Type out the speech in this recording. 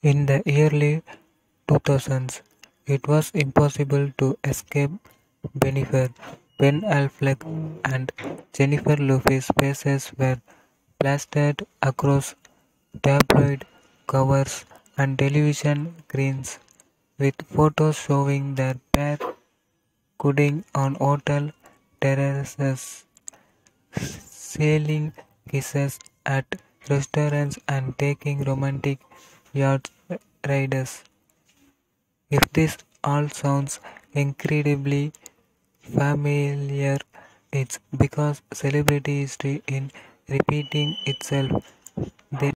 In the early 2000s, it was impossible to escape Bennifer. Ben Affleck and Jennifer Lopez's faces were plastered across tabloid covers and television screens, with photos showing their pair cooking on hotel terraces, selling kisses at restaurants, and taking romantic yacht rides. If this all sounds incredibly familiar, it's because celebrity history in repeating itself. There